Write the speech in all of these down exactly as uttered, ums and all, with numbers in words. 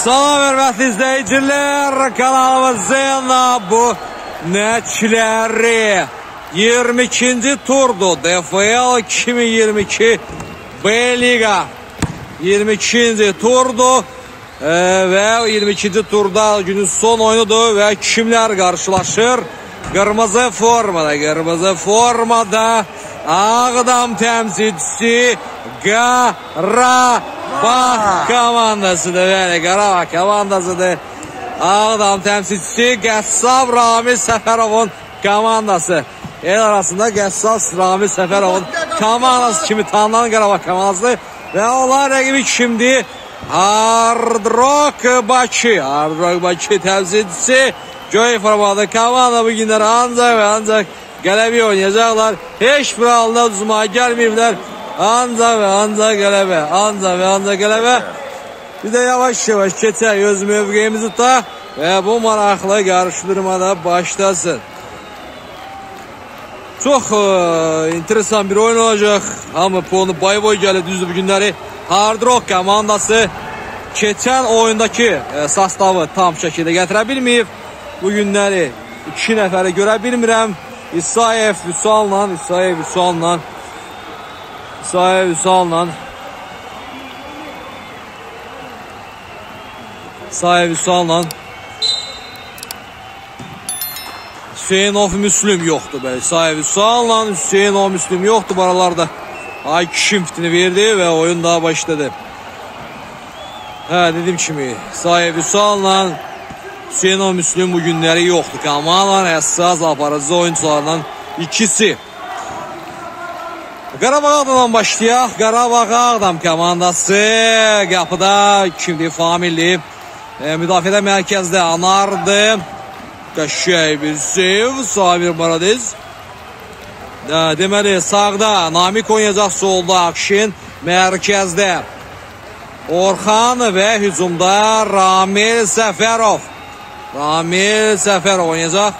Salam hörmətli izləyicilər, kanalımızın bu nəçiləri iyirmi ikinci turdu D F L iki min iyirmi iki B Liga iyirmi ikinci turdu e, və iyirmi ikinci turda günün son oyunudur və kimlər qarşılaşır? Qırmızı formada, qırmızı formada Ağdam təmsilçisi Qarabağ komandasıdır. Bəli, Qarabağ komandasıdır. Ağdam təmsilçisi Qəssab Ramil Səfərovun komandası. El arasında Qəssab Ramil Səfərovun komandası kimi tanınan Qarabağ komandası və onlar rəqibi kimdir? Hard Rock Bakı. Hard Rock Bakı təmsilçisi Göy formalı komanda bu günlər ancaq və ancaq qələbə oynayacaqlar. Heç bir halda uzmağa gəlməyiblər. Ancaq və ancaq qələbə. Ancaq və ancaq qələbə. Bir də yavaş yavaş keçək, öz mövqeyimizi tutaq və bu maraqlı qarşıdurmada başlasın. Çox e, enteresan bir oyun olacaq. Hamı ponu boy boy gəlir düzdür bu günləri. Hard Rock komandası keçən oyundakı e, sastavı tam şəkildə gətirə bilməyib. Bu günləri iki nəfəri görə bilmirəm. İsayev Vüsal'la, İsayev Vüsal'la, İsayev Vüsal'la, İsayev Vüsal'la, Hüseynov Müslüm yoxdur bəli. İsayev Vüsal'la, Hüseynov Müslüm yoxdur bu aralarda. Ay kimftini verdi və oyun daha başladı. Hə, dedim kimi, İsayev Vüsal'la, Hüseynov Müslüm bu günləri yoxdur. Komandanın əsas aparıcı oyuncularından ikisi. Qarabağ Ağdam'dan başlayaq. Qarabağ Ağdam komandası qapıda kimdir? Familli. E, müdafiədə mərkəzdə Anardı. Qəşəy bir sev. Sabir Baradez. De, deməli sağda Namik oynayacaq. Solda Akşin. Mərkəzdə Orxan və hücumda Ramil Səfərov. Ramil Səfərov oynayacaq.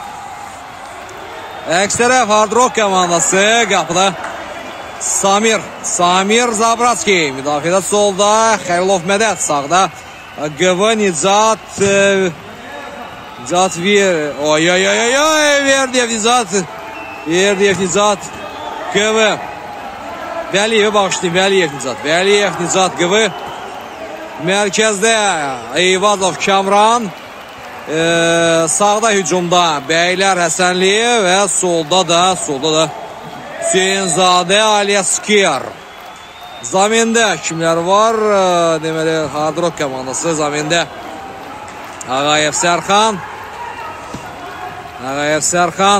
Əks tərəf Hard Rock komandası qapıda Samir, Samir Zabratski. Müdafiədə solda Xəlilov Mədət, sağda Qıvı Nicat Nicat Ver. Oy oy oy oy oy Verdiyev Nicat Verdiyev Nicat Qıvı Vəliyev bağışlayın, Vəliyev Nicat Vəliyev Nicat Qıvı. Mərkəzdə Eyvazov Kamran. Ee, sağda hücumda Bəylər Həsənliyev və solda da solda da Hüseynzadə Aliyeskir. Zamində kimlər var? Ee, deməli Hard Rock komandası zamində Ağayev Sərxan Ağayev Sərxan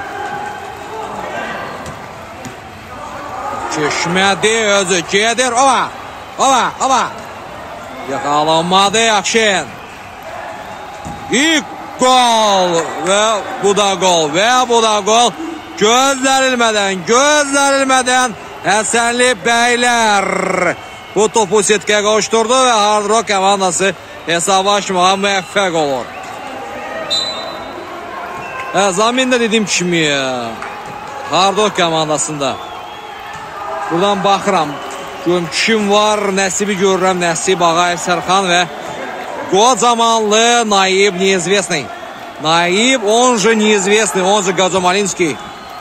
Keçmədi, özü gedir. Ova, ova, ova Yaxalanmadı Akşin. İlk gol və bu da gol və bu da gol. Gözlənilmədən, gözlənilmədən Həsənli Bəylər bu topu setkəyə qovuşturdu və Hard Rock komandası hesabı açmağa müvəffəq olur. Hə, zamində dediyim kimi Hard Rock komandasında buradan baxıram. Görüm kim var? Nəsibi görürəm. Nəsib Ağayev Sərxan və Gozamanlı Naib неизвестный. Наиб, он же неизвестный, он же Гаджамалинский.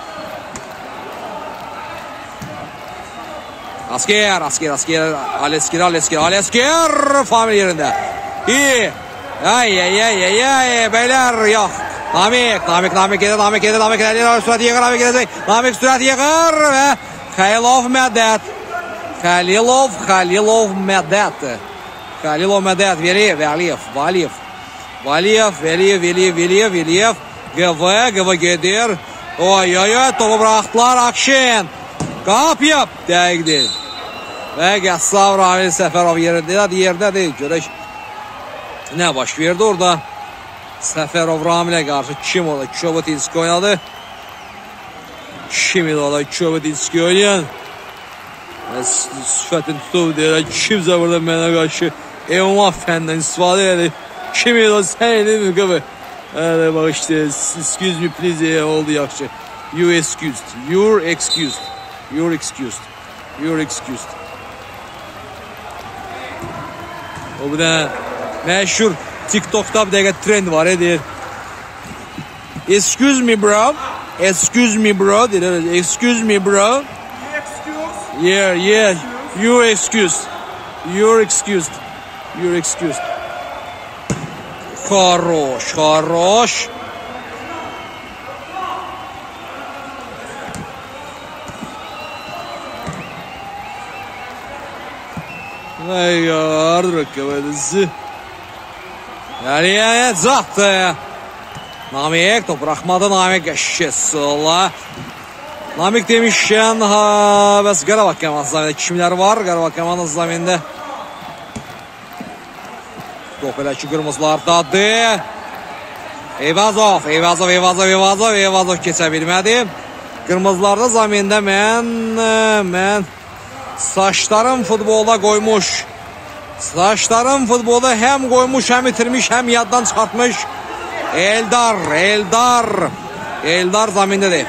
Asker, asker, asker. Aleskir, Aleskir, Aleskir. Famil yerində. İyi. Ay, ay, ay, ay, ay. Beyler, yox. Namik, Namik, Namik gedir, Namik gedir, Namik gedir. Sürət yığır, Namik gedəcək. Namik sürət yığır və Xəlilov Mədət. Xəlilov, Xəlilov Mədət. Xəlilov Mədət, Veliyev, Valiyev, Valiyev, Valiyev, Veliyev, Veliyev, Veliyev, Veliyev, Qıvı, Qıvı gedir. Oy, oy, oy, topu bıraxdılar, Akşin. Qap yap, dəqiqdir. Və Qəssab Ramil Səfərov yerində, yerdədir. Görək, nə baş verdi orada? Səfərov Ramilə qarşı kim ola? Çobotinski oynadı. Kim ola? Çobotinski oynayan. Sifətin tutub deyirək, kimsə burada mənə qarşı evma fəndən istifadə edir. Kim edir, sən edir mi qıvı? Hələ bax işte, excuse me please, oldu yaxşı. You excused, you're excused, you're excused, you're excused. O bir də Məşhur TikTok'da bir dəqiqə trend var edir. Excuse me bro. Excuse me bro. Excuse me bro. Yeah, yeah. You're excused. You're excused. You're excused. Хорош, хорош. Ay yardır kavadisi. Yani yani zaten. Namik top bırakmadı Namik eşşesi Allah. Namik demişken ha bəs Qarabağ komandasında kimlər var? Qarabağ komandasında top elə ki qırmızılardadır. Eyvazov, Eyvazov, Eyvazov, Eyvazov, Eyvazov keçə bilmədi. Qırmızılarda zamində mən mən saçlarım futbolda qoymuş. Saçlarım futbolda həm qoymuş, həm itirmiş, həm yaddan çıxartmış. Eldar, Eldar. Eldar zamindədir.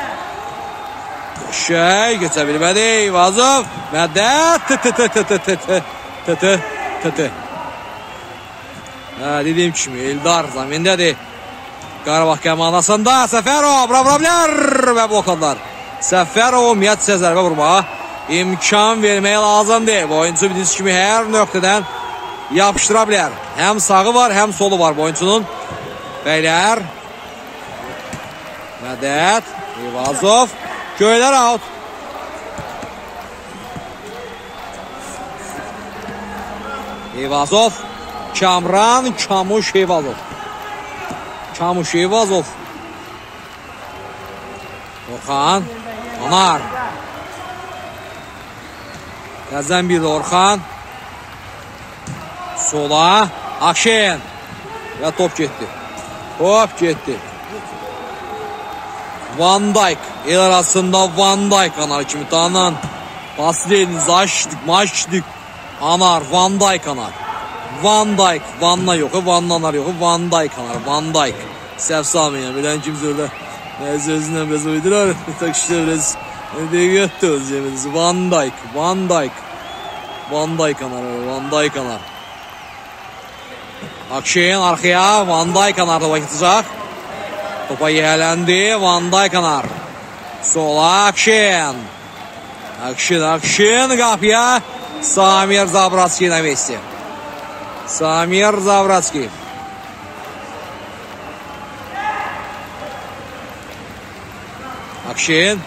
Şey geçə bilmədi. Eyvazov. Mədət. Tı tı tı tı tı tı tı tı tı tı tı. Ha, dediyim kimi Eldar zamindədir. Qarabağ komandasında Səfərov. Bravo-bravlər və blokadılar. Səfərov ümumiyyətcə zərbə vurmağa imkan verməyə lazımdır. Bu oyuncu bildiğiniz kimi hər nöqtədən yapışdıra bilər. Həm sağı var, həm solu var bu oyuncunun. Beyler. Mədət. Eyvazov. Göylər out. Eyvazov. Kamran Kamuş Eyvazov. Kamuş Eyvazov. Orxan. Anar. Qəzən bir Orxan. Sola. Akşen. Və top getdi. Top getdi. Van Dijk. El arasında Van Dijk anar kimi tanınan. Paslerini açtık, maçtık. Anar, Van Dijk anar. Van Dijk. Vanla yoxu, Vanla anar yoxu. Van Dijk anar. Van Dijk. Səhv salmayın. Bilən kimsə öyle. Nəysə özündən biraz uydurar. Tak işte biraz. Dəqiqətdə öz yeminiz. Van Dijk. Van Dijk. Van Dijk anar. Van Dijk anar. Akşeyin arkaya. Van Dijk anar topa gidecek. Topa yələndi. Van Dijk anar. Sola Akşen. Akşen, Akşen qapıya. Samir Zabratski ilə Messi. Samir Zabratski. Akşen.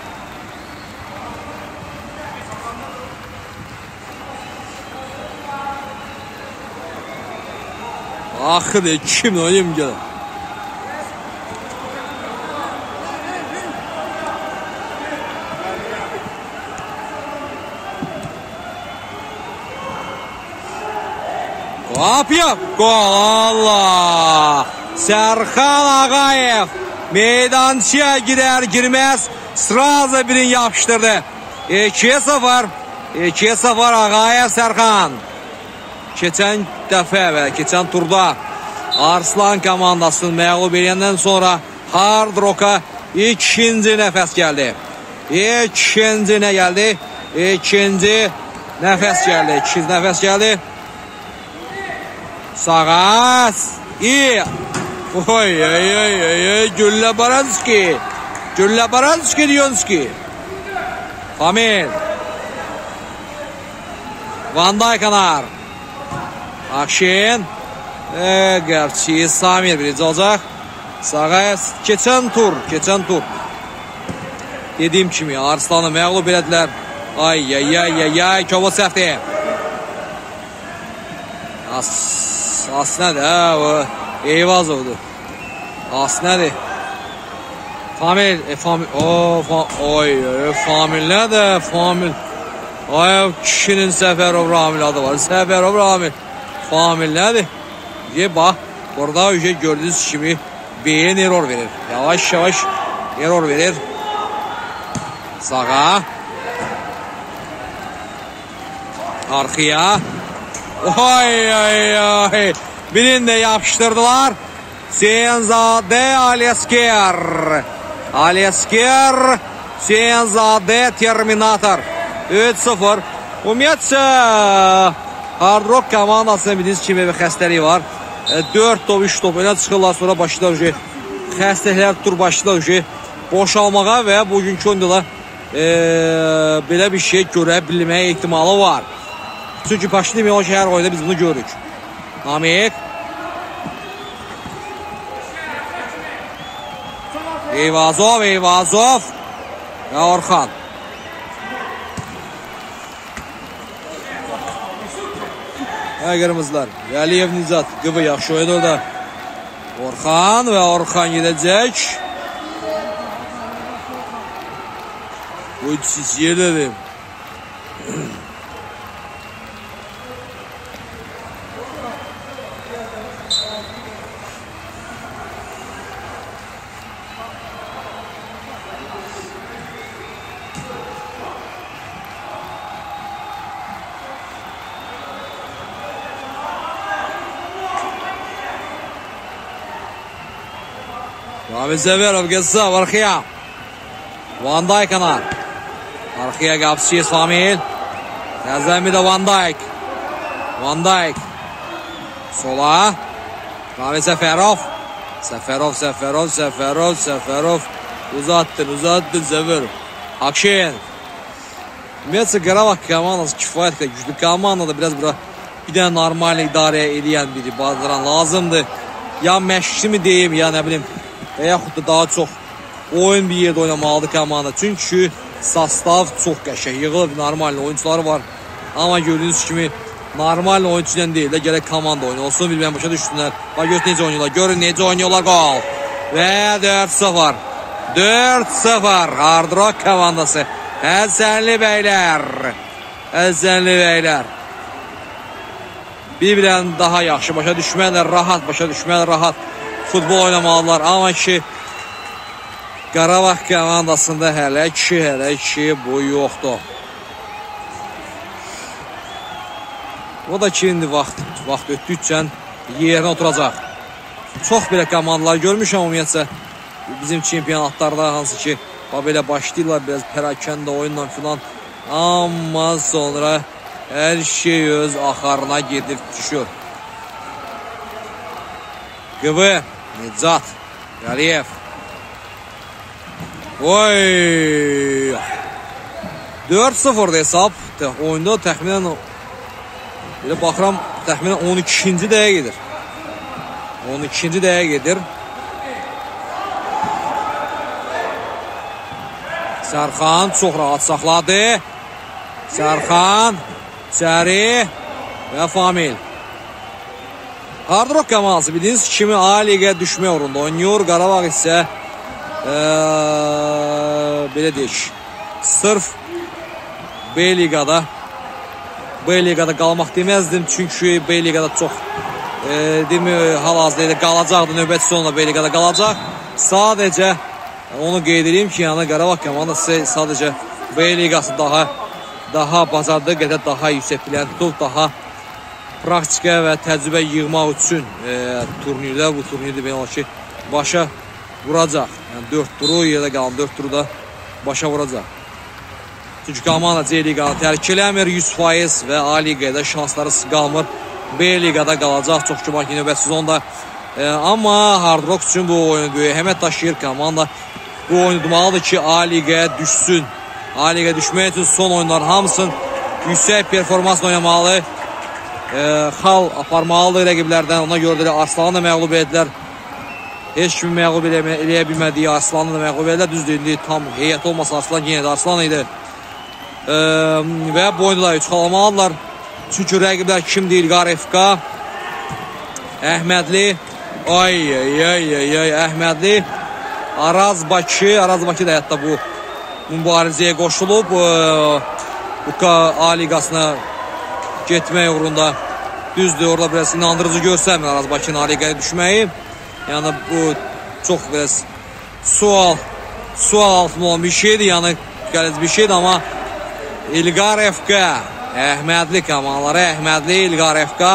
Axıdır, kimlə oynayım gəlir. Qapıya. Gol Allah. Serkan Ağayev meydançıya girer girmez sırada birini yapıştırdı. ikiye sıfır. ikiye sıfır Ağayev Serkan. Keçən dəfə və keçən turda Arslan komandasını məğlub edəndən sonra Hard Rock'a ikinci nəfəs gəldi. İkinci nə gəldi? İkinci nəfəs gəldi. İkinci nəfəs gəldi. Sağa. İyi. Oy oy oy oy. Güllə Baranski. Güllə Baranski Diyonski. Famil. Van Dijk anar. Akşen. E, gerçi Samir birinci olacaq. Sağa. Keçən tur. Keçən tur. Dediyim kimi Arslanı məğlub elədilər. Ay ay ay ay ay. Kova səhvdir. As. As nədir? Hə, o Eyvazovdur. As nədir? Famil, e, Famil, o, fa, oy, e, Famil nədir? Famil. Ay, kişinin Səfərov Ramil adı var. Səfərov Ramil. Famil nədir? Ye, bax, burada ücə gördüyünüz kimi beyin error verir. Yavaş yavaş error verir. Sağa. Arkaya. Oy oy oy. Birini de yapıştırdılar. Senzade Alesker. Alesker. Senzade Terminator. üç sıfır. Ümumiyyətcə Hard Rock komandasının bildiğiniz kimi bir xəstəliyi var. dörd top, üç top elə çıxırlar, sonra başlayırlar ki, xəstəliklər tur başlayırlar ki, boşalmağa və bugünkü oyunda e, belə bir şey görə bilməyə ehtimalı var. Çünki başlayıb o ki, hər oyunda biz bunu görürük. Namik. Eyvazov, Eyvazov və Orxan. Və qırmızılar. Əliyev Nizat, Qıvı yaxşı oynadı orada. Orxan və Orxan gedəcək. Bu siz yerlərim. Ramiz Zəvərov Qəzzav, arxaya. Van Dijk anar. Arxaya qapıcı Samil. Təzəmi də Van Dijk. Van Dijk. Sola. Ramiz Səfərov. Səfərov, Səfərov, Səfərov, Səfərov. Uzattın, uzattın Zəvərov. Akşin. Ümumiyyətlə, Qarabağ komandası kifayət qədər güclü komandada biraz bura bir dənə normal idarə edən biri bazıran lazımdır. Ya məşqçi mi deyim, ya nə bilim, və yaxud da daha çox oyun bir yerdə oynamalıdır komanda. Çünki sastav çox qəşək, yığılıb normal oyuncuları var. Amma gördüyünüz kimi normal oyuncu ilə deyil də, gərək komanda oyunu olsun, bilməyən başa düşsünlər. Bax, görün necə oynuyorlar, görün necə oynuyorlar, qol. Və dörd sıfır. dörd sıfır. Hard Rock komandası. Həsənli bəylər. Həsənli bəylər. Bir-birən daha yaxşı başa düşməklə, rahat başa düşməklə, rahat futbol oynamalılar. Amma ki, Qarabağ komandasında hələ ki, hələ ki, bu yoxdur. O da ki, indi vaxt, vaxt ötdükcə yerinə oturacaq. Çox belə komandalar görmüşəm ümumiyyətcə bizim çempionatlarda, hansı ki, belə başlayırlar biraz pərakəndə oyunla filan. Amma sonra hər şey öz axarına gedib düşür. Qıvı, Nicat, Qaliyev. Oy! dörd sıfır hesab. Oyunda təxminən, belə baxıram, təxminən on ikinci dəyə gedir. on ikinci dəyə gedir. Sərxan çox rahat saxladı. Sərxan, Çəri və Famil. Hard Rock komandası bildiğiniz kimi A Liqə düşmə uğrunda oynuyor. Qarabağ isə ee, belə deyək, sırf B Liqada B Liqada qalmaq deməzdim. Çünki B Liqada çox e, hal-hazırda qalacaqdı. Növbəti sonunda B Liqada qalacaq. Sadəcə onu qeyd edeyim ki, yəni Qarabağ komandası sadəcə B Liqası daha daha bacardığı qədər daha yüksək bilən tutub, daha praktika və təcrübə yığmaq üçün e, turnirdə, bu turnirdə belə ki, başa vuracaq. Yəni dörd turu, yerdə qalan dörd turu da başa vuracaq. Çünki komanda C Liqanı tərk eləmir yüz faiz və A Liqada şansları qalmır. B Liqada qalacaq, çox güman ki, növbəti sezonda. E, amma Hard Rock üçün bu oyunu böyük əhəmiyyət daşıyır. Komanda bu oyunu udmalıdır ki, A Liqaya düşsün. A Liqaya düşmək üçün son oyunların hamısını yüksək performansla oynamalı. E, xal aparmalıdır rəqiblərdən. Ona görə də Arslanı da məğlub edilər. Heç kimi məğlub eləyə bilmədiyi Arslanı da məğlub edilər. Düzdür, indi tam heyət olmasa Arslan yenə də Arslan idi. E, və bu oyunda da üç xal almalıdırlar. Çünki rəqiblər kimdir? İlqar F K, Əhmədli, ay, ay, ay, ay, ay, Əhmədli, Araz Bakı. Araz Bakı da hətta bu mübarizəyə qoşulub. E, bu A Liqasına getmək uğrunda. Düzdür, orada biraz inandırıcı görsəmir Araz Bakı'nın A Liqaya düşməyi. Yəni bu çox biraz sual sual altında olan bir şeydir, yəni qəliz bir şeydir, amma İlqar F K, Əhmədli komandaları, Əhmədli, İlqar F K,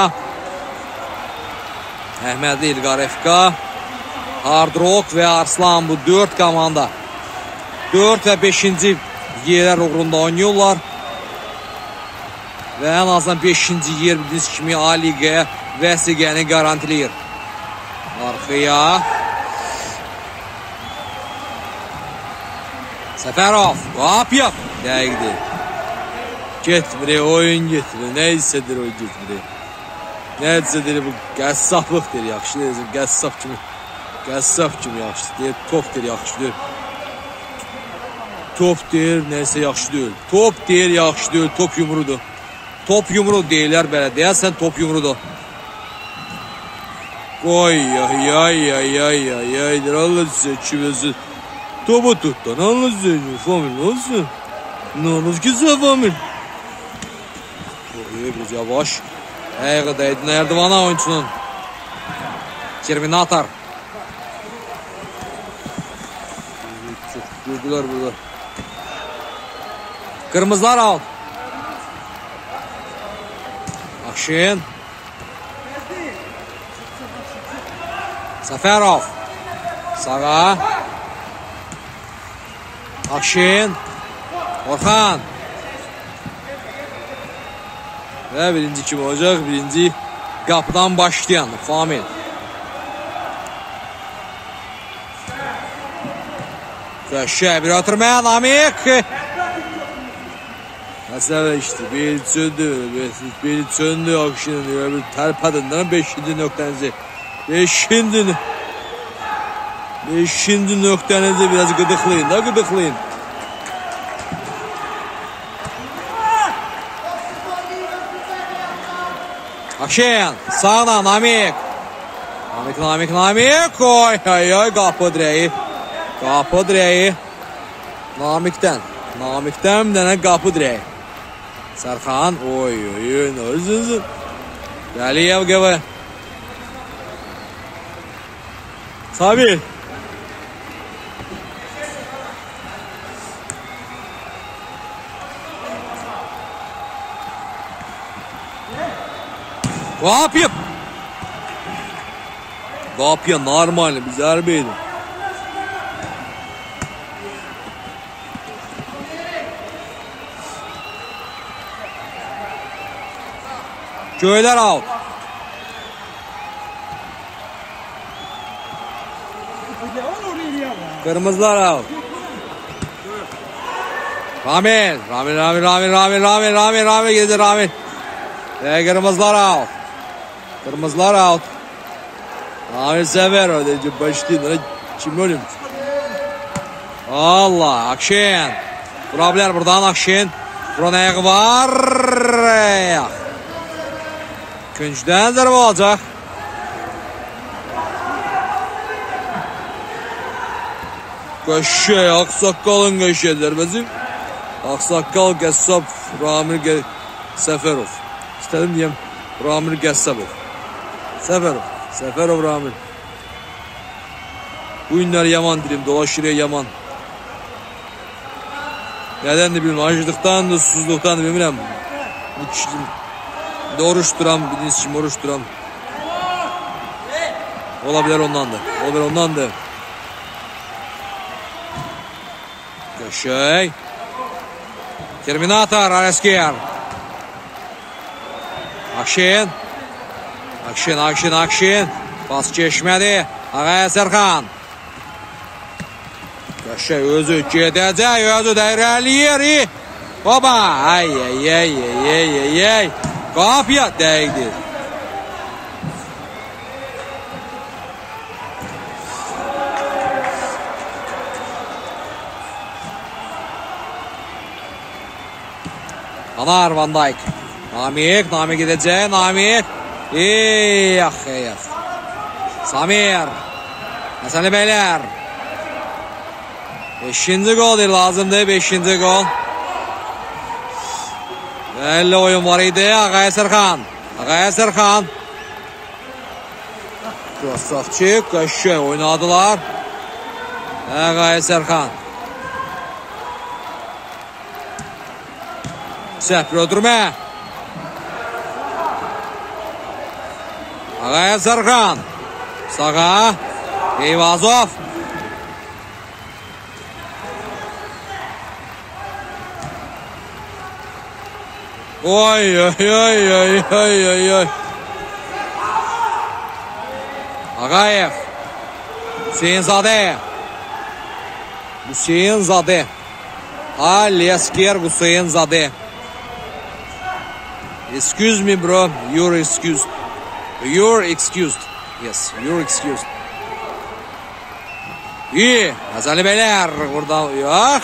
Əhmədli, İlqar F K, Hard Rock və Arslan, bu dörd komanda dörd və beşinci yerlər uğrunda oynuyorlar. Və ən azından beşinci yer bildiğiniz kimi A Liqaya vəsiqəni garantiləyir. Yaxıya. Səfərov. Qapıya. Dəqiqdir. Getmir, oyun getmir. Nə hissedir o getmir. Nə hissedir bu qəssablıqdır. Yaxşı deyirsin, qəssab kimi. Qəssab kimi yaxşı deyir. Top deyir, yaxşı deyir. Top deyir, neyse yaxşı deyil. Top deyir, yaxşı deyil. Top yumrudur. Top yumru deyirlər belə. Deyəsən top yumrudur. Oy ay ay ay ay ay ay. Allah size çivesi. Topu tuttan Allah size. Famil olsun. Ne olur ki size famil. Biraz yavaş. Ayağıdaydı Nerdivana oyuncunun. Terminator. Çok gördüler burada. Kırmızılar al. Akşin. Səfərov. Sağa. Akşin. Orxan. Ve birinci kim olacak? Birinci qapıdan başlayan Famil. Köşe bir oturmaya Namik. Mesela işte bel söndü. Bel söndü Akşin'in diyor. Bir terpadından beşinci noktanızı. Beşinci. Beşinci noktanızı biraz gıdıklayın da gıdıklayın. Akşin sağına Namik. Namik Namik Namik. Oy ay ay kapı direği. Kapı direği. Namik'ten. Namik'ten bir tane kapı direği. Serkan. Oy oy oy. Ne olursun? Galiyev gibi. Sabil. Kapıp. Kapıya normal bir zarbeydi. Köyler out. Kırmızılar out. Ramil, Ramil, Ramil, Ramil, Ramil, Ramil, Ramil, Ramil gidiyor Ramil. Ve kırmızılar out. Kırmızılar out. Ramil sever o dedi başlayın. Kim ölüm? Allah, Akşin. Vurabilir buradan Akşin. Buranın ayağı var. Küncden zərbe olacaq. Qəşəy, Ağsaqqalın qəşəy zərbəsi. Ağsaqqal Qəssab Ramil Səfərov. İstədim deyəm Ramil Qəssabov. Səfərov, Səfərov Ramil. Bu günlər yaman dilim, dolaşır yaman. Nədən də bilmirəm, acılıqdan da, susuzluqdan da bilmirəm. Bu kişinin oruç duram, bildiğiniz için oruç duram. Olabilir ondandır. Olabilir ondandır. Köşey. Terminator, Areskiyer. Akşin. Akşin, Akşin, Akşin. Pas geçmedi. Ağaya Serkan. Köşey özü gedəcək, özü dəyrəliyir. Oba. Ay, ay, ay, ay, ay, ay. Kapıya değdi. Anar Van Dijk. Namik, Namik gidecek. Namik. Ey, ah, ey, ah. Samir. Hasan Beyler. Beşinci gol lazımdı. Beşinci gol. elli oyun var idi. Ağaya Serkan. Ağaya Serkan. Krasavçık. Qəşəy oynadılar. Ağaya Serkan. Səhv öldürmə. Ağaya Serkan. Sağa. Eyvazov. Oy oy oy oy oy oy oy. Ağayev. Hüseynzadə. Hüseynzadə. Alesker Hüseynzadə. Excuse me bro, you're excused. You're excused. Yes, you're excused. İyi. Azali beyler burada yok.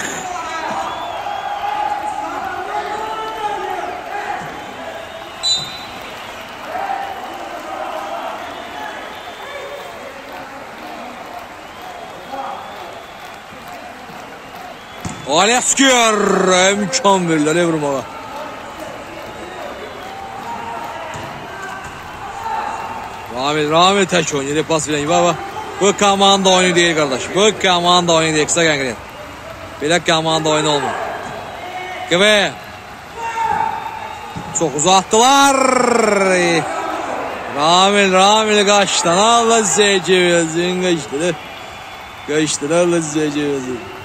Alesker mükemmel ne vurmağa. Ramil Ramil tek oynuyor. Pas bilen baba. Bu komanda oyunu değil kardeş. Bu komanda oyunu değil. Kısa konkret. Böyle komanda oyunu olmuyor. Gibi. Çok uzattılar. Ramil Ramil kaçtı. Allah seveceğiz. Kaçtı. Kaçtı. Allah seveceğiz.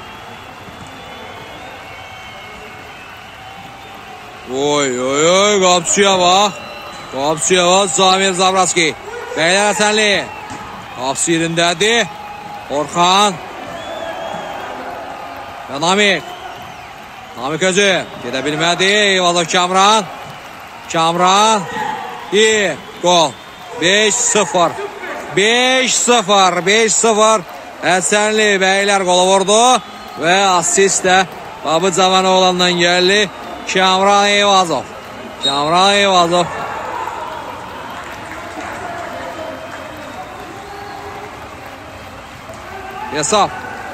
Oy oy oy. Kapsuya bak. Kapsuya bak. Samir Zavratski. Beyler Hasanli. Kapsı yerindədir. Orxan. Və Namik. Namik özü. Gedə bilmədi. Eyvallah Kamran. Kamran. İyi. Gol. beş sıfır. beş sıfır. beş sıfır. Hasanli beyler golu vurdu. Və asist də Babı Cavanoğlandan gəldi. Kamran Eyvazov. Kamran Eyvazov. Hesap.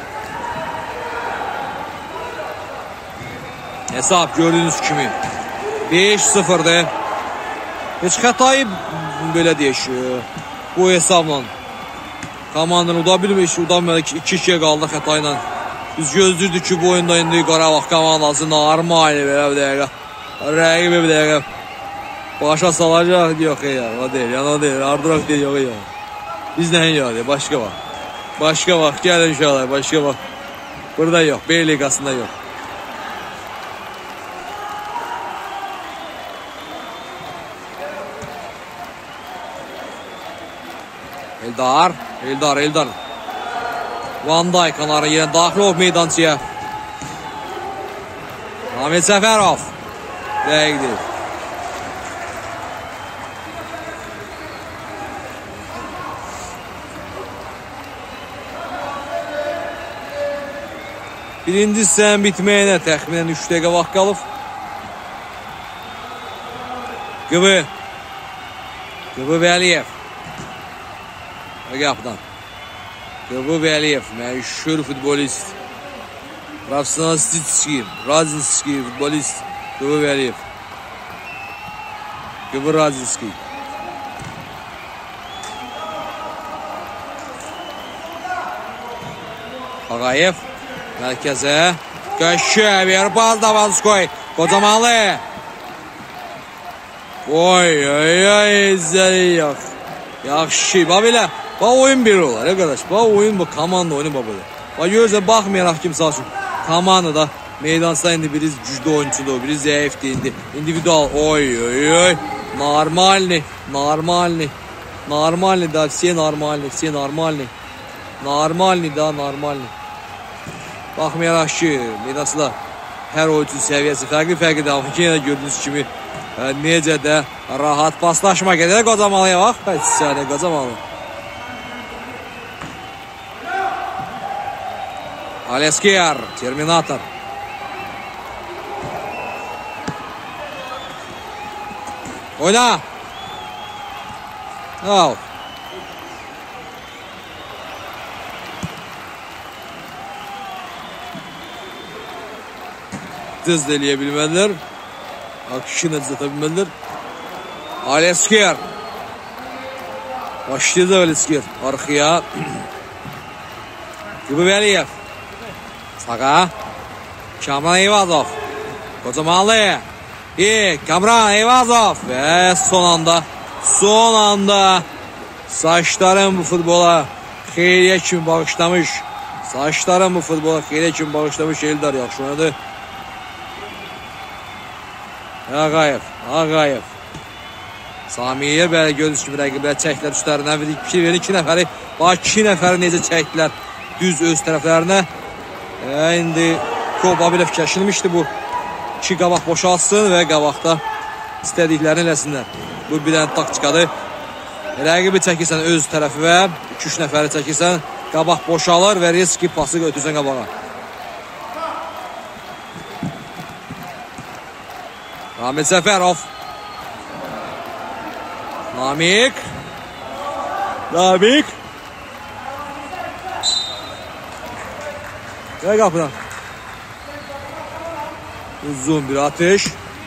Hesap gördüğünüz kimi beş sıfırdır. Heç xətayı belə deyişiyor. Bu hesabla komandanı uda bilmiş, udamadı ki iki ikiye qaldı xətayla. Biz gözlürdük ki bu oyunda indi Qarabağ komandası normal belə bir dəqiqə. Rəqibi bir dəqiqə. Başa salacaq yox ya. O deyil, yani o deyil. Ardıraq deyil, yox ya. Biz nəyin yox, başqa var. Başka bak gel inşallah başka bak. Burada yok. B ligasında yok. Eldar. Eldar. Eldar. Van Dijk kanarı yine daxil olub meydancıya. Ahmet Səfərov. Dəqiqdir. Birinci hissənin bitməyinə təxminən üç dəqiqə vaxt qalıb. Qıbı. Qıbı Vəliyev. Qapıdan. Qıbı Vəliyev, məşhur futbolist. Professionalistski, Razinski futbolist. Qıbı Vəliyev. Qıbı Razinski. Ağayev. Mərkəzə. Qəşə bir baz da Vanskoy. Kocamanlı. Oy oy oy izləri yox. Yaxşı. Bax belə. Bax oyun bir olar arkadaş. Bax oyun bu komanda oyunu bax belə. Bax görürsən baxmayaraq kimsə üçün. Komanda da meydansda indi biri güclü oyuncudur, biri zəifdir indi. İndividual. Oy oy oy. Normalni. Normalni. Normalni da. Все нормальный. Все нормальный. Normalni da normalni. Baxmayaraq ki, meydansda hər oyuncu səviyyəsi fərqli-fərqlidir. Amma yenə də gördüyünüz kimi necə də rahat paslaşma gedir. Qocamalıya bax. Heç səni Qocamalı. Alesker, Terminator. Oyna. Al. Düz de eləyə akışını düzəltə bilmədilər. Alesker. Başlaydı Alesker. Arxaya. Qıbı Vəliyev. Sağa. Kamran Eyvazov. Kocamanlı. İyi. Kamran Eyvazov. Və son anda. Son anda. Saçların bu futbola xeyriyə kimi bağışlamış. Saçların bu futbola xeyriyə kimi bağışlamış Eldar yaxşı oynadı. Ağayev, Ağayev. Samiyer bəli gördüyünüz kimi rəqiblər çəkdilər üstlərinə. iki iki nəfəri, bax iki nəfəri necə çəkdilər düz öz tərəflərinə. E, indi Kobabilə fikirləşilmişdi bu. İki qabaq boşalsın və qabaqda istədiklərini eləsinlər. Bu bir dənə taktikadır. Rəqibi çəkirsən öz tərəfi və iki üç nəfəri çəkirsən, qabaq boşalır və riski pası götürsən qabağa. Ramil Səfərov. Namik. Namik. Gəl qapıdan. Uzun bir atış.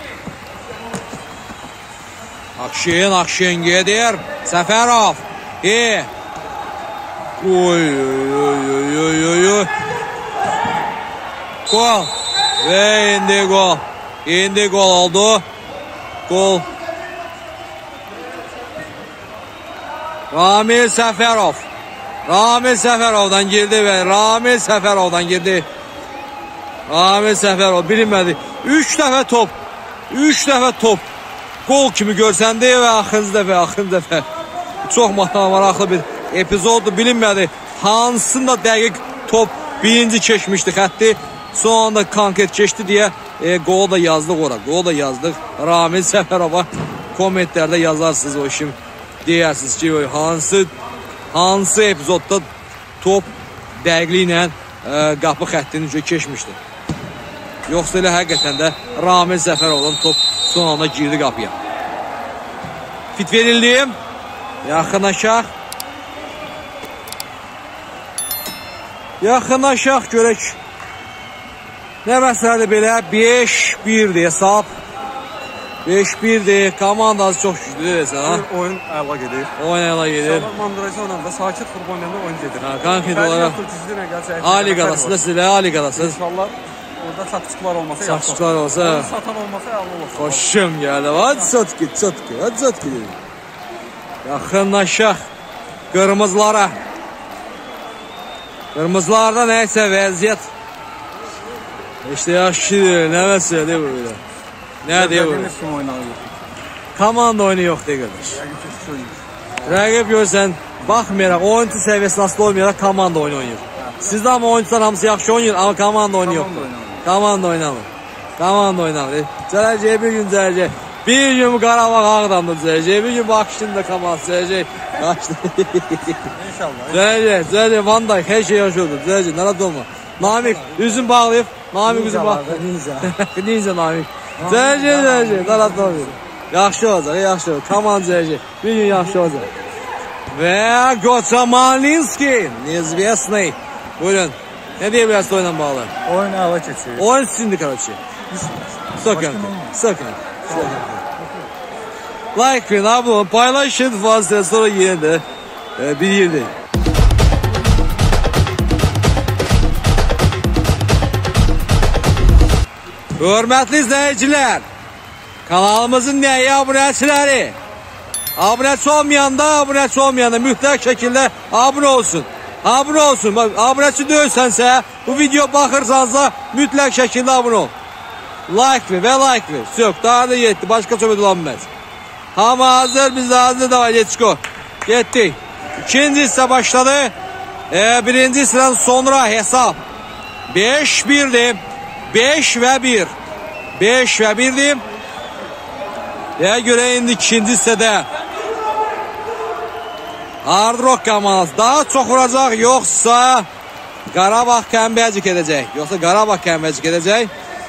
Akşin, Akşin gedir. Səfərov. İyi. Oy, oy, oy, oy, oy, oy. Gol. Və indi gol. İndi gol oldu. Gol. Ramil Səfərov. Ramil Səfərovdan girdi və Ramil Səfərovdan girdi. Ramil Səfərov bilinmədi. Üç dəfə top. Üç dəfə top. Gol kimi görsəndi və axırıncı dəfə, axırıncı dəfə. Çox maraqlı bir epizoddur, bilinmədi. Hansında dəqiq top birinci keçmişdi xətti. Son anda konkret keçdi deyə e, gol da yazdıq ora. Gol da yazdıq. Ramil Səfərova kommentlərdə yazarsınız o işim. Deyirsiniz ki, hansı hansı epizodda top dəqiqliklə e, qapı xəttini üzrə keçmişdi. Yoxsa elə həqiqətən də Ramil Səfərovdan top son anda girdi qapıya. Fit verildi. Yaxınlaşaq. Yaxınlaşaq görək. Nə məsələdir belə? beş birdir hesab. beş birdir. Komandası çox güclüdür desən, ha? Oyun əla gedir. Oyun əla gedir. Mandraza onanda sakit futbol oynayanda oyun gedir. Ha, konkret olaraq Ali qadasında sizlə Ali qadasınız. İnşallah orada taktiklər olmasa yaxşı. Taktiklər olsa. Satan olmasa əla olur. Xoşum gəldi. Hadi çatki, çatki, hadi çatki. Yaxınlaşaq qırmızılara. Qırmızılarda nəysə vəziyyət. İşte yaxşıdır, nə məsələdir bu belə. Nə deyir bu? Komanda oyunu yox deyir qardaş. Rəqib görsən, baxmayaraq, oyuncu səviyyəsi nasıl olmayaraq komanda oyunu oynayır. Sizdə amma oyuncular hamısı yaxşı oynayır, amma komanda oyunu yoxdur. Komanda oynamır. Komanda oynamır. Cələcək bir gün cələcək. Bir gün bu Qarabağ Ağdamda cələcək. Bir gün bu Akşin'də komanda cələcək. Qaçdı. İnşallah. Cələcək, cələcək. Van Dijk, hər şey yaxşı oldu. Cələcək, narahat olma. Namik, üzün bağlayıb. Namik üzün bağlayıb. Ninja. Ninja Namik. Cələcək, cələcək. Narahat olmayır. Yaxşı olacaq, yaxşı olacaq. Komanda cələcək. Bir gün yaxşı olacaq. Və Goçamalinski. Nezvesney. Buyurun. Nə deyə bilərsiniz oyunla bağlı? Oyun əla keçir. Oyun sizindir, qardaşı. Sakın, sakın. Like verin, abone olun, paylaşın fazla sonra yine de e, bir yerde. Hörmətli izləyicilər, kanalımızın nəyi abunəçiləri? Abunəçi olmayanda, abunəçi olmayanda mütləq şəkildə abunə olsun. Abunə olsun. Abunəçi deyilsənsə, bu video baxırsansa mütləq şəkildə abunə ol. Like ver və like ver. Sök, daha da yetti. Başqa söhbət olanmaz. Hamı hazır, biz de hazır da var. Yetişko. Getdik. İkinci hissə başladı. Ee, birinci hissədən sonra hesab. beş birdir. beş və bir. beş və birdir. Deyə görə indi ikinci hissədə Hard Rock komandası daha çox vuracaq, yoxsa Qarabağ kəmbəcik edəcək. Yoxsa Qarabağ kəmbəcik edəcək.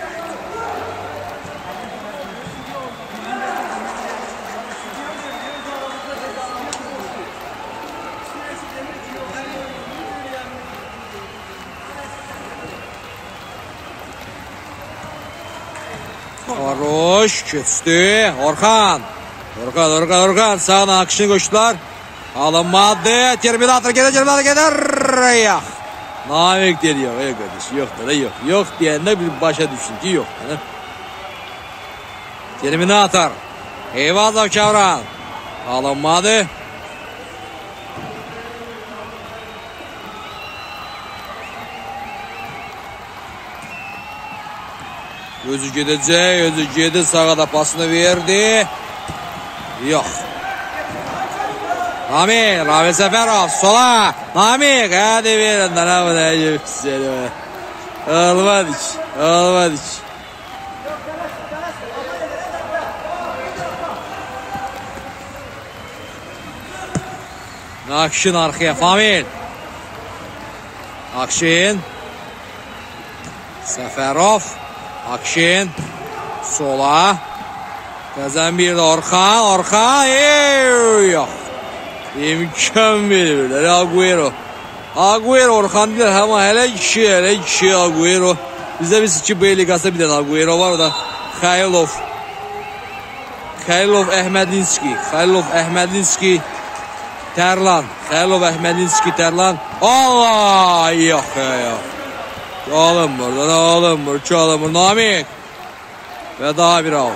Haroş keçdi. Orxan. Orxan, Orxan, Orxan. Sağdan akışını qoşdular. Alınmadı. Terminator gelir, Terminator gelir. Yox. Namik deyir, yox. Yox, qardaş. Yox da, yox. Yox deyəndə bir başa düşsün ki, yox. Terminator. Eyvazov Kavran. Alınmadı. Özü gedəcək, özü gedib sağa da pasını verdi. Yox. Namik, Ravi Səfərov, sola. Namik, hadi verin. Nə bu da yükseliyor. Olmadı ki, olmadı ki. Akşin arkaya, Famil. Akşin. Səfərov. Akşin. Sola. Qəzən bir də Orxan. Orxan. Ey, yox. İmkan verirlər. Agüero. Agüero Orxan deyilər. Amma hələ kişi, hələ kişi Agüero. Bizdə biz iki B liqasında bir dənə Agüero var. O da Xaylov. Xaylov Əhmədinski. Xaylov Əhmədinski. Tərlan. Xaylov Əhmədinski Tərlan. Allah! Yox, yox. Alınmır, alınmır, çalınmır. Namik. Və daha bir al.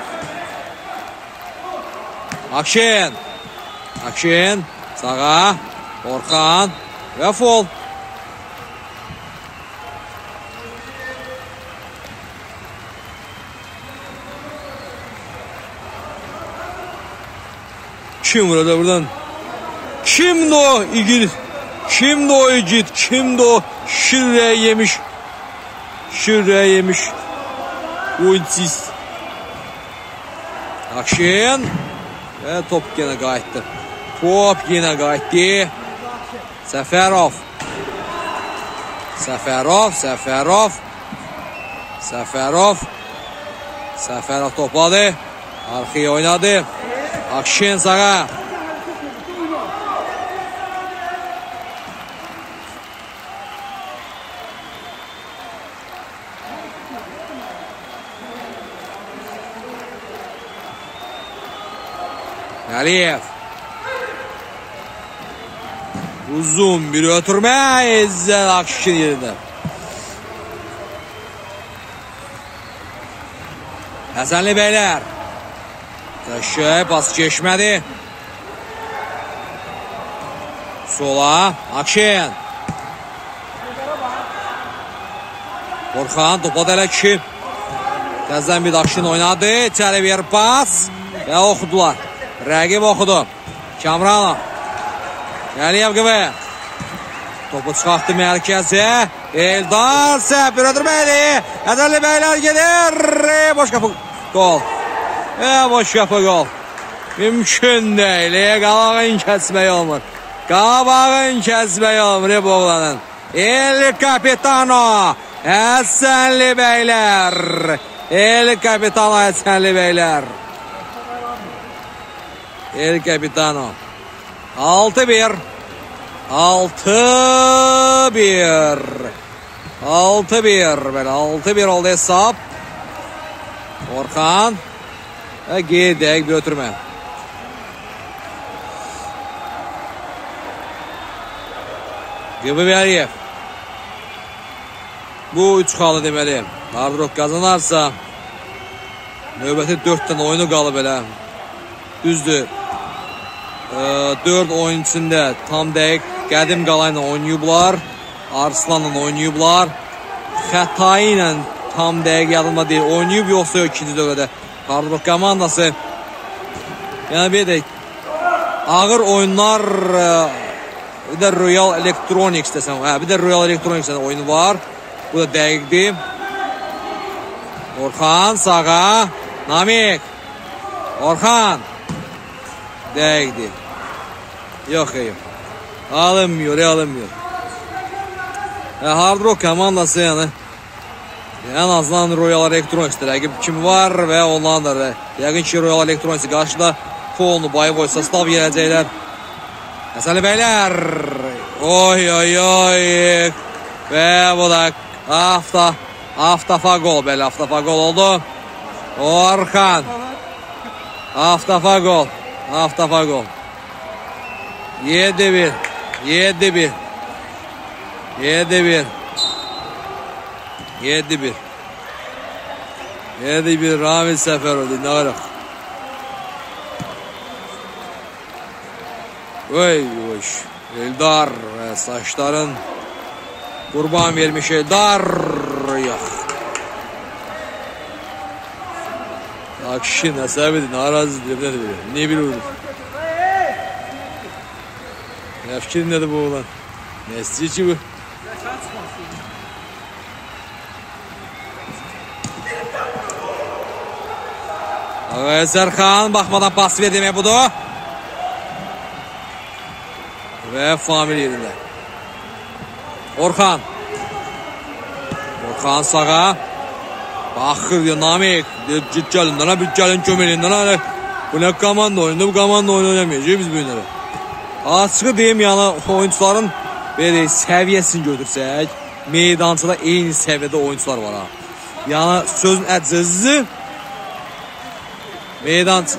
Akşin. Akşin. Sağa. Orxan. Və fol. Kim burada buradan? Kimdi o igid? Kimdi o igid? Kimdi o şirrəyə yemiş? Şirrəyə yemiş. Oyunsiz. Akşin. Və top yenə qayıtdı. Top yenə qayıtdı. Səfərov. Səfərov. Səfərov. Səfərov. Səfərov topladı. Arxaya oynadı. Akşin sağa. Əliyev. Uzun bir ötürmə. İzzət Akşin yerində. Həsənli beylər. Təşək, pas keçmədi. Sola. Akşin. Orxan topladı elə ki. Təzdən bir Akşin oynadı. İçəri bir pas. Və oxudular. Rəqib oxudu. Kamranov. Əliyev qıvı. Topu çıxartdı mərkəzi. Eldar Səfir ötürməydi. Həsənli beylər gedir. Boş qapı. Gol. Və boş qapı gol. Mümkün deyil. Qabağın kəsmək olmur. Qabağın kəsmək olmur. Bu oğlanın. El Capitano. Həsənli beylər. El Capitano Həsənli beylər. El Capitano. altı bir. altı bir. altı bir. Belə altı bir oldu hesab. Orxan. Və gedək bir ötürmə. Qıbı Əliyev. Bu üç xalı deməli. Hard Rock qazanarsa növbəti dörd dənə oyunu qalıb elə. Düzdür. dörd oyun içində tam dəqiq Qədim Qala ilə oynayıblar. Arslanla oynayıblar. Xətai ilə tam dəqiq yadımda deyil. Oynayıb yoxsa yox ikinci dövrədə. Hard Rock komandası. Yəni bir də ağır oyunlar, bir də Royal Electronics desəm. Hə, bir də Royal Electronics oyunu var. Bu da dəqiqdir. Orxan sağa. Namik. Orxan. Dəqiqdir. Yox, yox. Alınmıyor, alınmıyor. Hard Rock komandası yəni ən azından Royal Electronics'dir. Rəqib kimi var və onlardır. Yəqin ki, Royal Electronics qarşıda Polnu, Bayvoy, Sastav gələcəklər. Həsənli beylər. Oy, oy, oy. Və bu da Afta, Aftafagol. Belə Aftafagol oldu. Orxan. Aftafagol. Aftafagol. yedi bir. yedi bir. yedi bir. yedi bir. yedi bir. Ramil Səfərov dinləyərək. Oy, oy. Eldar və saçların qurban vermiş Eldar. Yox. Akşin əsəbidir, narazıdır. Ne bilir? Ne fikrin nedir bu oğlan? Ne istiyor ki bu? Evet, Serkan bakmadan pas verdi demek budur. Ve Famil yerinde. Orhan. Orhan sağa. Bakır diyor Namik. Cid gelinden, bir gelin kömelinden. Bu ne komanda oyunu, bu komanda oyunu oynamayacağız biz bu oyunları. Açığı deyim yani oyuncuların böyle seviyesini götürsək, meydançada eyni seviyede oyuncular var ha. Yani sözün əcəzi meydançı.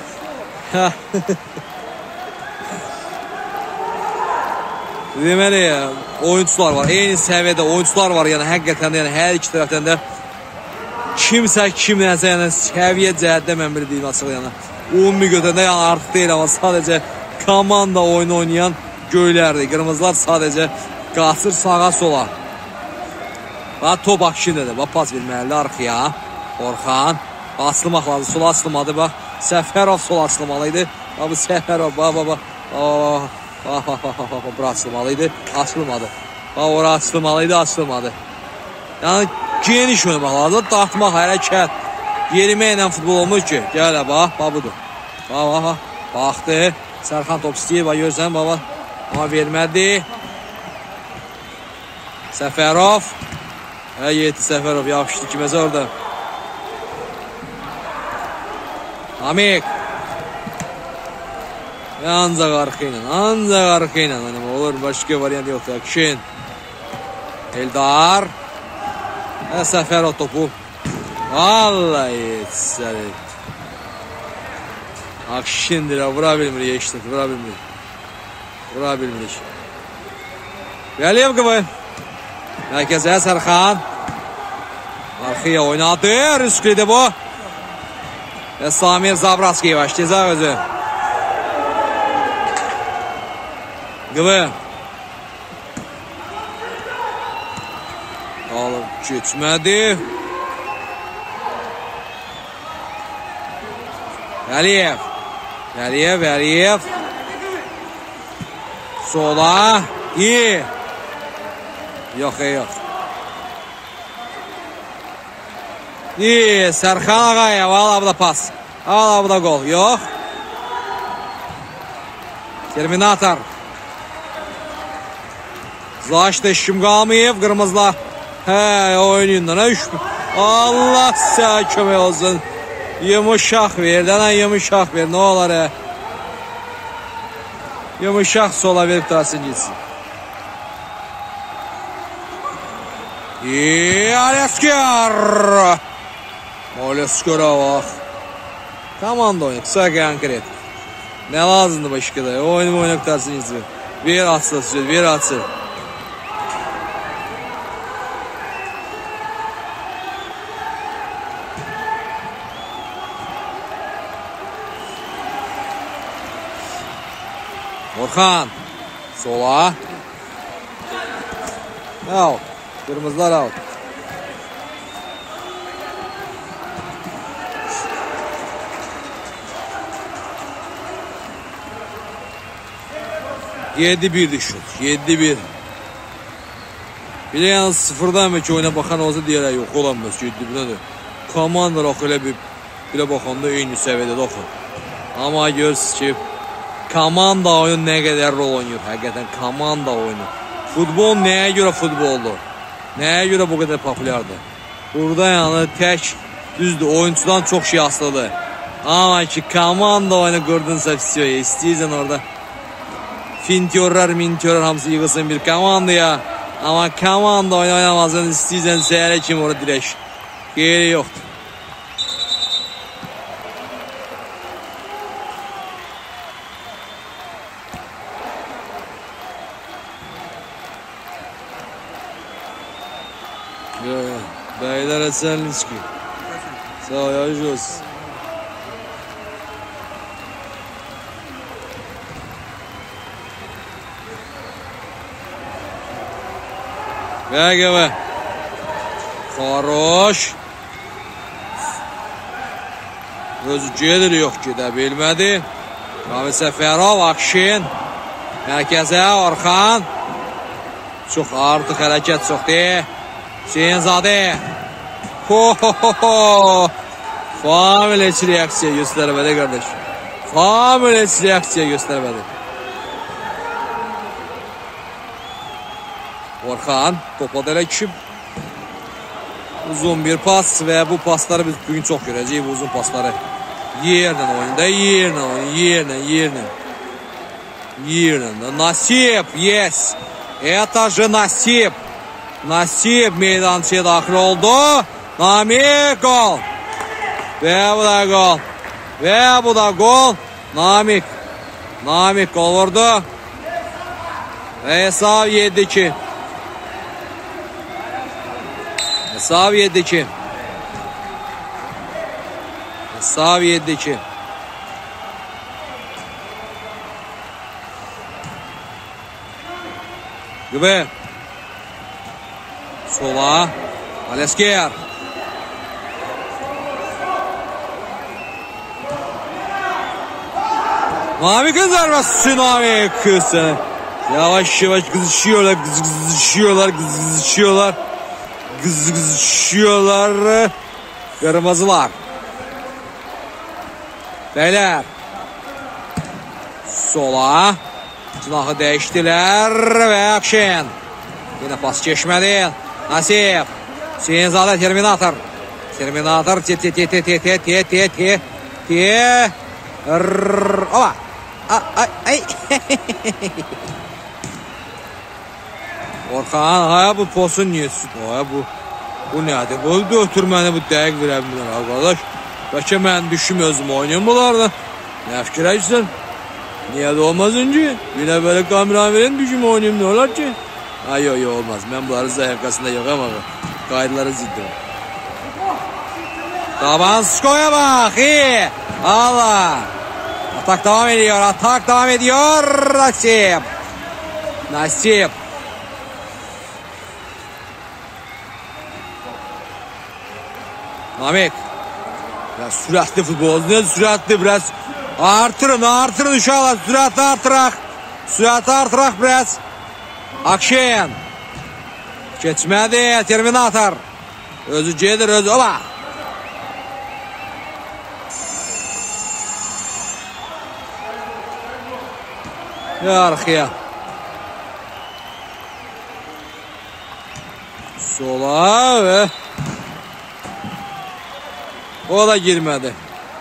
Deməli ya, oyuncular var, eyni seviyede oyuncular var yani həqiqətən yəni hər iki tərəfdən də kimsə kimlənsə yəni səviyyə cəhətdə mən belə deyim açıq yəni. Ümumi götürəndə yəni artıq deyil ama sadəcə komanda oyunu oynayan göylərdir. Qırmızılar sadəcə qaçır sağa sola. Və top akşinədir. Bax pas verməlidir arxaya. Orxan açılmaq lazım. Sola açılmadı bax. Səfərov sola açılmalıydı. Bax bu Səfərov bax bax bax. Bax bax bax bax bura açılmalıydı. Açılmadı. Bax ora açılmalıydı, açılmadı. Yəni geniş oynamaq lazım. Dartmaq hərəkət. Yeriməklə futbol olmuş ki. Gəl bax, bax budur. Bax bax bax. Baxdı. Serkan top istəyir, bax görsən baba. Amma vermədi. Səfərov. Hə, yedi Səfərov yapışdı kiməsə orada. Amik. Ancaq arxa ilə, ancaq arxa ilə. Olur, başqa variant yoxdur. Akşin. Eldar. Hə, Səfərov topu. Vallahi yetsəli. Akşindir, vura bilmirik, eşitdir, vura bilmirik. Vura bilmirik. Vəliyev qıvı. Mərkəzə Sərxan. Arxıya oynadı, risklidir bu. Və Samir Zabraskiy başlayacaq özü. Qıvı. Alıb keçmədi. Vəliyev. Vəliyev, Vəliyev. Sola. İyi. Yox, yox. İyi. Sərxan Ağayev. Al bu da pas. Al bu da gol. Yox. Terminator. Zaşda işim qalmayıb. Qırmızılar. Hə, oynayın. Allah sənə kömək olsun. Yumuşaq ver, dənə yumuşaq ver, nə olar ə? Yumuşaq sola verib tarasın gitsin. İyi, Aleskar! Aleskar'a bax. Komanda oyunu, qısa konkret. Nə lazımdır başqa da, oyunu oynayıb tarasın gitsin. Ver açsın, ver açsın. Orhan. Sola. Out. Kırmızılar out. yedi bir düşün. yedi bir. Bir de yalnız sıfırdan belki oyuna bakan olsa deyərək yox olamaz. yedi bir'dir. Komandalar axı elə bir belə baxanda eyni səviyyədə oxur. Amma görürsünüz ki komanda oyunu nə qədər rol oynayır, həqiqətən komanda oyunu. Futbol nəyə görə futboldur? Nəyə görə bu qədər populyardır? Burada yəni tək, düzdür, oyuncudan çox şey asılıdır. Amma ki komanda oyunu qurdunsa fisiyo, istəyirsən orada fintyorlar, mintyorlar hamısı yığılsın bir komandaya. Amma komanda oyunu oynamazsan istəyirsən səhərə kimi orada dirək. Geri yoxdur. Beyler Esenliski. Sağ ol, yardımcı olsun. Bəqə və. Xaroş. Özü gedir, yox gedə bilmədi. Rami Səfərov, Akşin. Mərkəzə Orxan. Çox artıq hərəkət çoxdur. Hüseynzadə. Ho-ho-ho-ho. Famil heç reaksiya göstərmədi qardaş. Famil heç reaksiya göstərmədi. Orxan topladı elə kişi. Uzun bir pas və bu pasları biz bugün çox görəcəyik, bu uzun pasları. Yerlə oyunda, yerlə oyunda, yerlə, yerlə. Yerlə. Nasip, yes. Это же Nasip. Nasip meydançıya daxil oldu. Namik gol. Və bu da gol. Və bu da gol. Namik. Namik gol vurdu. Və hesab yedi iki. Hesab yedi iki. Hesab yedi iki. Gibi. Sola. Alesker. Mavi kızarması Mavi kız. Yavaş yavaş kızışıyorlar, kızışıyorlar, kızışıyorlar. Kızışıyorlar. Kırmızılar. Beyler. Sola. Cinahı dəyişdilər və Akşen. Yine pas keçmədi. Nasip. Hüseynzadə Terminator. Terminator. Te te te te te te te te te te. Ola. Ay ay. Orxan, haya bu posun niyə sütü? Haya bu. Bu nədir? Bu da ötürməni bu dəqiq verə bilmir arkadaş. Bəlkə mən düşüm özüm oynayım bunlardan. Nə fikirləşsən? Niye de olmaz önce? Yine böyle kamera verin düşüm oynayayım ne olur ki? Ay yok yok olmaz. Ben bunların zayıfkasında yok ama kayıtları ziddim. Tabansko'ya bak. İyi. Allah. Atak devam ediyor. Atak devam ediyor. Nasip. Nasip. Namik. Biraz süratli futbolcu. Ne süratli biraz. Artırın, artırın uşaqlar. Sürəti artıraq. Sürəti artıraq biraz. Akşen. Keçmədi. Terminator. Özü gedir, özü. Ola. Yarxıya. Sola ve o da girmədi.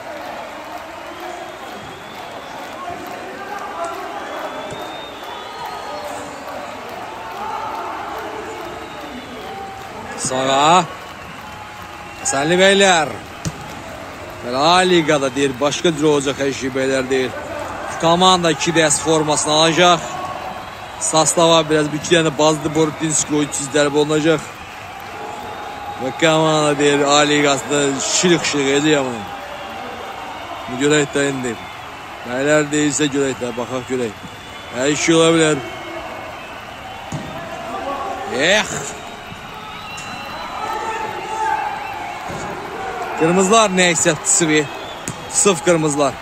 Sağa. Hasanlı beyler. A ligada deyil. Başka cür olacak her şey beyler değil. Komanda iki dəst formasını alacak. Sastava biraz bir iki tane bazlı Borutinski oyuncu izleri bulunacak. Ve komanda deyil. A ligasında şirik şirik ediyor bunu. Bu görək də indi. Beyler değilse görək də. Bakaq görək. Her şey olabilir. Eh. Kırmızılar neyse sıvı. Sıf kırmızılar.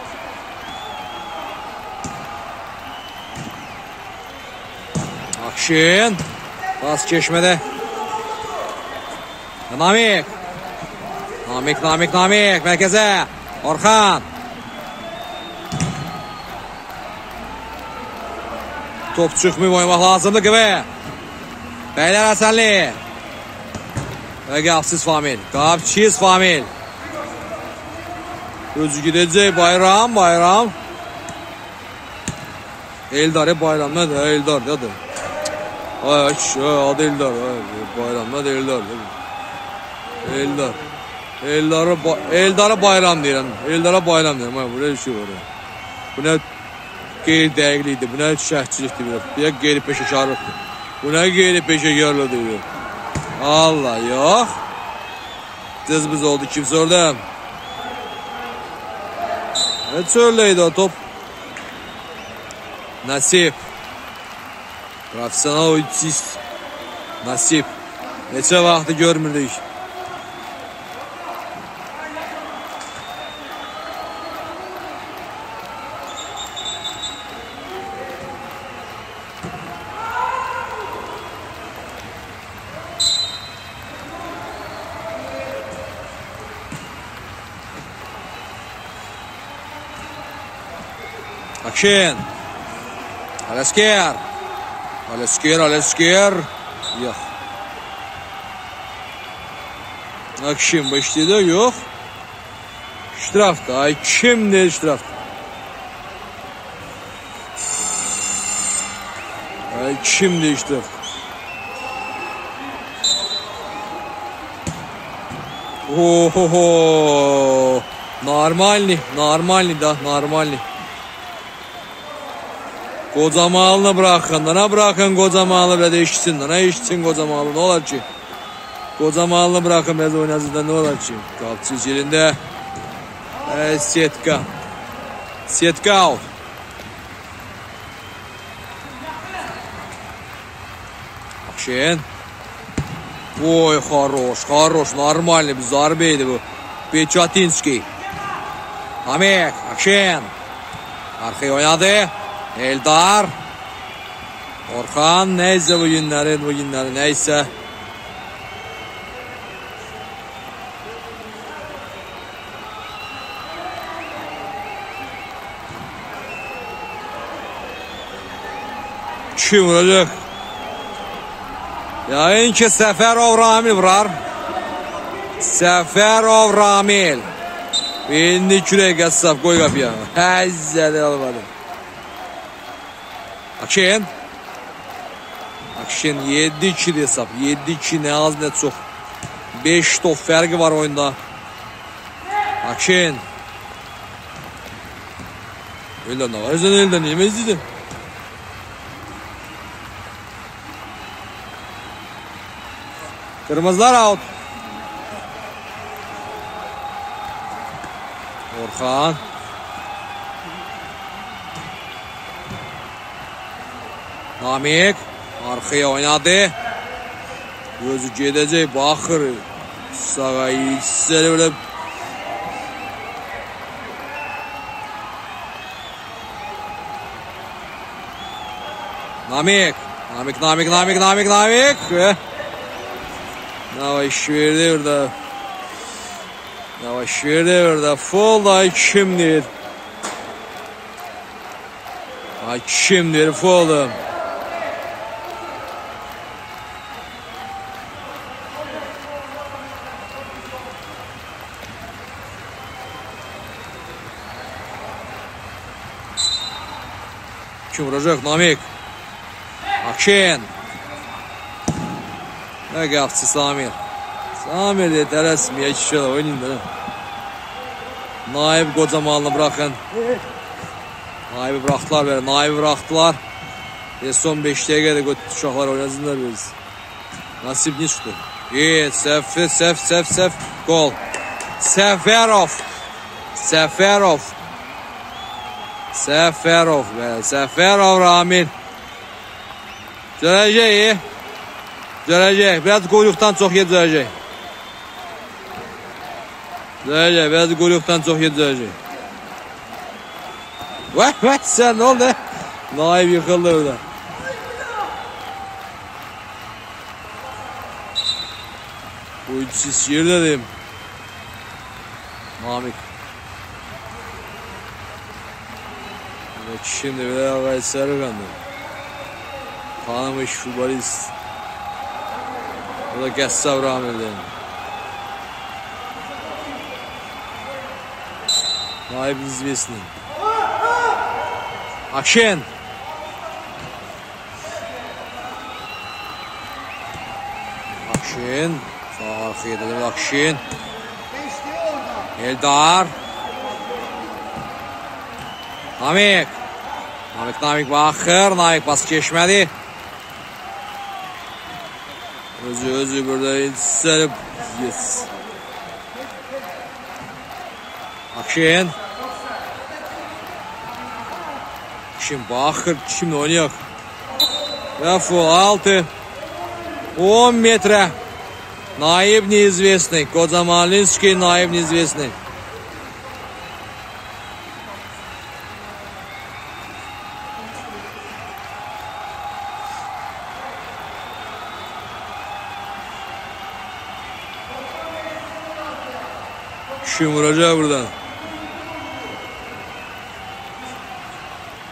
Akşin. Pas geçmedi. Namik. Namik, Namik, Namik. Merkeze. Orxan. Top çıkmıyor oynamak lazımdı gibi. Beyler Hasanlı. Ve qapsız Famil. Qapsız Famil. Özü gidəcək. Bayram. Bayram. Eldar. Bayram. Nədir? Eldar. Nədir? Ay adı Eldar. Bayram. Nədir? Eldar. Eldar. Eldar'a Eldar'a bayram deyirəm. Eldar'a bayram deyirəm. Burada bir şey var. Bu nə qeyri-dəqiqlikdir. Bu nə şəhçilikdir. Bu nə qeyri-peşəkarlıqdır. Bu nə qeyri-peşəkarlıqdır. Allah yok. Cızbız oldu kimse orada. Evet söyleydi o top. Nasip. Profesyonel oyuncu. Nasip. Neçə vaxtı görmürdük. Akşin. Alesker. Alesker, Alesker. Yox. Akşin başlaydı, yox. Ştrafda. Ay kimdir ştrafda? Ay kimdir ştrafda? Ohoho. Normalni, normalni da, normalni. Kocamalını bırakın da, ne bırakın kocamalını böyle işçin da, ne işçin kocamalını, ne olar ki? Kocamalını bırakın biraz oynasın da, ne olar ki? Kalçı yerinde. E, setka. Setka out. Akşin. Oy, хорош, хорош, нормальный bir zarbeydi bu. Pechatinski. Hamik, Akşin. Arkaya oynadı. Eldar. Orhan, neyse bu günleri, bu günleri, neyse. Kim vuracak? Yayın ki Səfərov Ramil vurar. Səfərov Ramil. İndi kürək qəssab, qoy qapıya. Həzzəli almadı. Akşin. Akşin yedi iki hesab. yedi iki ne az ne çox. beş top fərqi var oyunda. Akşin. Eldən nə var? Sən eldən yeməzdin. Kırmızılar out. Orhan. Namik. Arkaya oynadı. Gözü gedəcək. Baxır. Sağa yüksəli böyle. Namik. Namik, Namik, Namik, Namik, Namik. Yavaş verdi orada. Yavaş verdi orada. Full da kimdir? Ay kimdir full'um? Kim vuracak? Namik. Akşin. Ne kapçı Samir. Samir de tələsmiyə kişi də oynayın da. Naib qocamalını bırakın. Naibi bıraktılar belə. Naibi bıraktılar. E, son beş dəqiqədə uşaqlar oynasınlar biz. Nasip ne çıxdı? Evet, səhv, səhv, səhv, səhv. Gol. Səfərov. Səfərov. Səfərov. Səfərov Ramil. Görəcək. Görəcək. Biraz qoyluqdan çox yer görəcək. Görəcək. Biraz qoyluqdan çox yer görəcək. Vəh, vəh, sən ne oldu? Naib yıxıldı orada. Oyuncusiz yerdedim. Namik. Evet, şimdi bir ağay Sarıkan'da. Tanımış futbolist. Bu da Qəssab Ramil'den. Naib izvesinin. Akşin. Akşin. Sağ arkaya edelim Akşin. Eldar. Namik. Namik, Namik baxır. Namik bas geçmədi. Özü, özü burada sərib. Yes. Akşin. Akşin baxır. Kimle oynayaq? Və full altı. on metre. Naib neizvestный. Kocamalинский, Naib neizvestный. Kim vuracak buradan?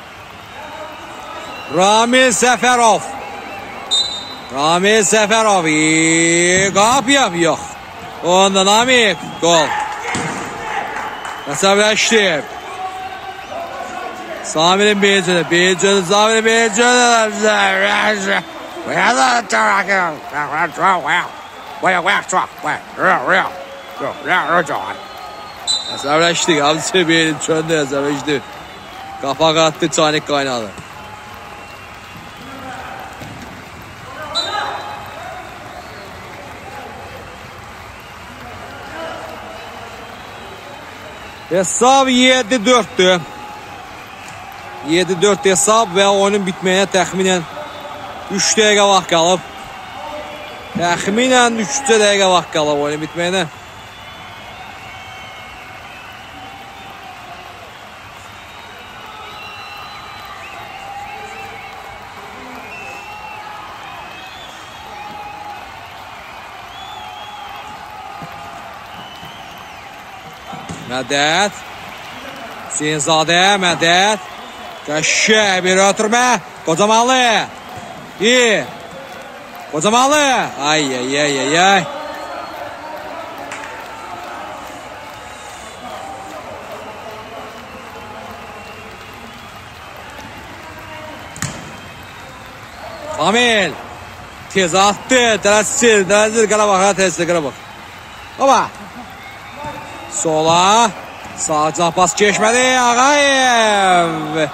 Ramil Səfərov. Ramil Səfərov. Qap yap, yox. Onda Namik. Gol. Əsəbləşdi. Samir'in Beycədə. Beycədə. Samir'in Beycədə. Əsəbləşdik. Hamısı Bey'in çöndü. Əsəbləşdi. Qapak attı. Çaynik qaynadı. Hesab yedi dörddür. yedi dörd hesab və oyunun bitməyinə təxminən üç dəqiqə vaxt qalıb. Təxminən üç dəqiqə vaxt qalıb oyunun bitməyinə. Mədət. Hüseynzadə, Mədət. Qəşşək bir ötürmə. Qocamanlı. İyi. Qocamanlı. Ay, ay, ay, ay, ay. Amil. Tez attı. Tələsir, tələsir. Qara bax, tələsir, qara bax. Oba. Sola. Sağ pas geçmedi. Ağayev.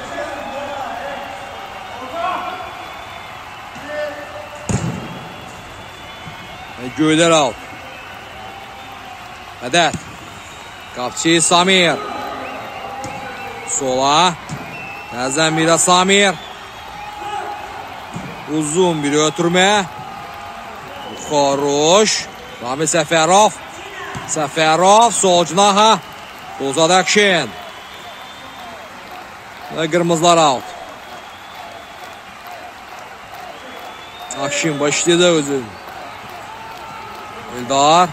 Göyler al. Mədət. Qapçı Samir. Sola. Nəzən bir Samir. Uzun bir ötürmə. Xoruş. Ramil Səfərov. Səfərov. Sol cinaha. Uzad Akşin. Ve kırmızılar out. Akşin başladı özün. Eldar.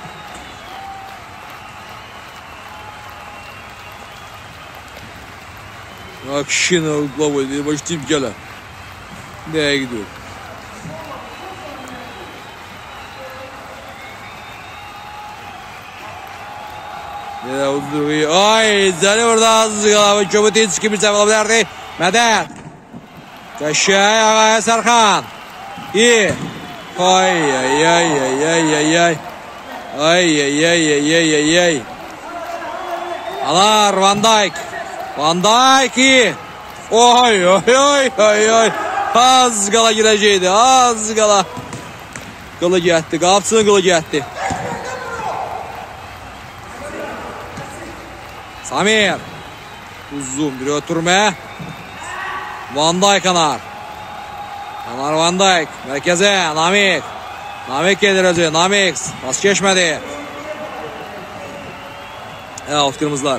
Akşin avukla başlayıp gele. Nereye gidiyor? Ay, zəli burada azı Köbütinski bir səfələ bilərdi. Mədət. Qəşəy Ağaya Sərxan. İyi. Ay, ay, ay, ay, ay, ay, ay. Ay, ay, ay, ay, ay, ay, ay. Anar, Van Dijk. Van Dijk iyi. Oy, oy, oy, oy, oy. Az qala girəcəkdi, az qala. Qılı getdi, qapçının qılı getdi. Samir. Uzun bir ötürmə. Van Dijk anar. Anar Van Dijk. Mərkəzə. Namik. Namik gelir özü. Namik. Pas geçmədi. Evet, kırmızılar.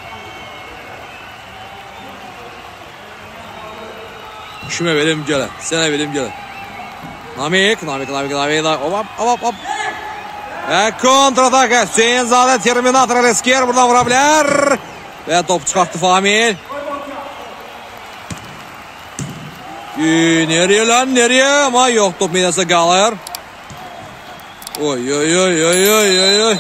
Kime verim gələ. Sənə verim gələ. Namik. Namik. Namik. Namik. Hop hop hop. Ve kontrataka. Hüseynzadə Terminator Resker buradan vura bilər. Ve top çıkarttı Famil. Ee, nereye lan nereye? Ama yok, top meydası qalır. Oy oy oy oy oy oy oy.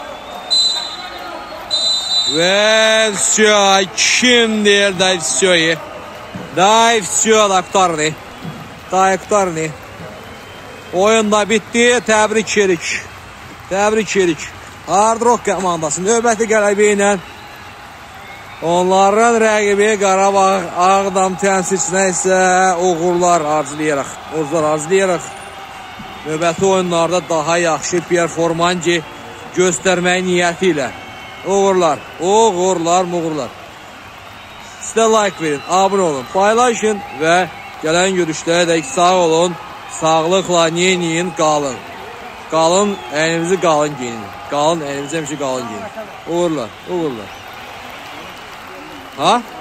Ve все. Kim der da все. Da все da kurtardı. Da kurtardı. Oyun da bitti. Təbrik edik. Təbrik edik. Hard Rock komandası növbəti qələbə ilə onların rəqibi Qarabağ Ağdam təmsilçisinə isə uğurlar arzulayarıq. Uğurlar arzulayarıq. Növbəti oyunlarda daha yaxşı performansı göstərmək niyyəti ilə. Uğurlar, uğurlar, muğurlar. Sizə like verin, abunə olun, paylaşın və gələn görüşlərə sağ olun, sağlıqla yeyin, qalın. Qalın, əlinizi qalın geyinin. Qalın, əlinizi həmişə qalın geyinin. Uğurlar, uğurlar. Ha?